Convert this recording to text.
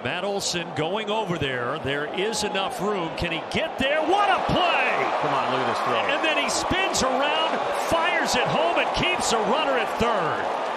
Matt Olson going over there. There is enough room. Can he get there? What a play! Come on, look at this throw. And then he spins around, fires it home, and keeps a runner at third.